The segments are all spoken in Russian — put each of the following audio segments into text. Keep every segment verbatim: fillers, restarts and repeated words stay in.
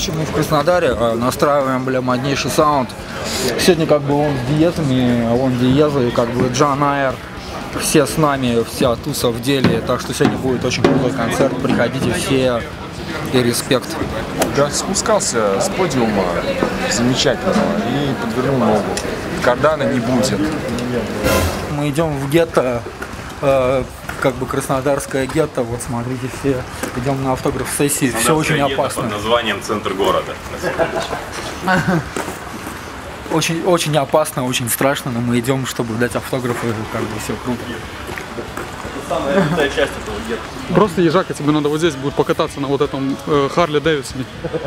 Короче, мы в Краснодаре настраиваем, бля, моднейший саунд. Сегодня как бы он с диезами, он диезы, как бы Джан Айр. Все с нами, вся туса в деле. Так что сегодня будет очень крутой концерт. Приходите все и респект. Я спускался с подиума замечательного и подвернул ногу. Кардана не будет. Мы идем в гетто, э, как бы краснодарское гетто. Вот смотрите, все идем на автограф-сессии. Все очень опасно. Под названием центр города. Очень, очень опасно, очень страшно, но мы идем, чтобы дать автографы, как бы все круто. Самая крутая часть этого гетто. Просто, Ежака, тебе надо вот здесь будет покататься на вот этом э, Харли Дэвидсоне.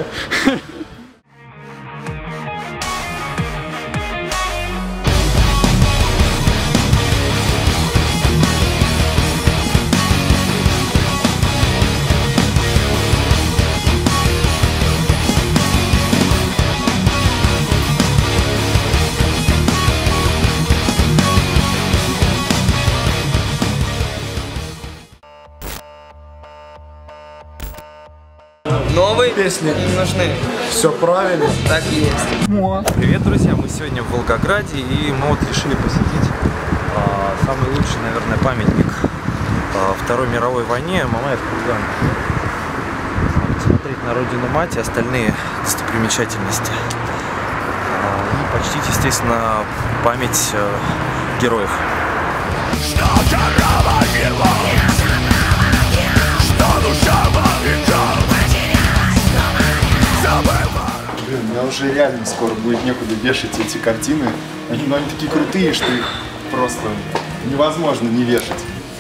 Новые песни нужны. Все правильно. Так и есть. Привет, друзья! Мы сегодня в Волгограде, и мы вот решили посетить а, самый лучший, наверное, памятник а, Второй мировой войне — Мамаев курган. Посмотреть на родину мать и остальные достопримечательности. А, и почтить, естественно, память а, героев. Что корова его, что душа Блин, мне уже реально скоро будет некуда вешать эти картины. Они, ну, они такие крутые, что их просто невозможно не вешать.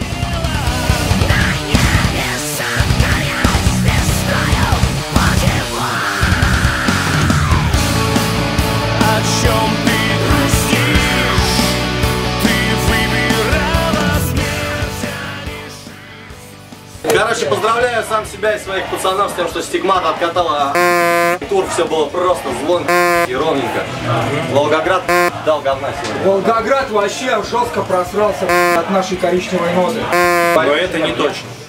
Короче, поздравляю сам себя и своих пацанов с тем, что Стигмата откатала тур, все было просто звонко и ровненько. Волгоград дал говна сегодня. Волгоград вообще жестко просрался от нашей коричневой ноты. Но это не точно.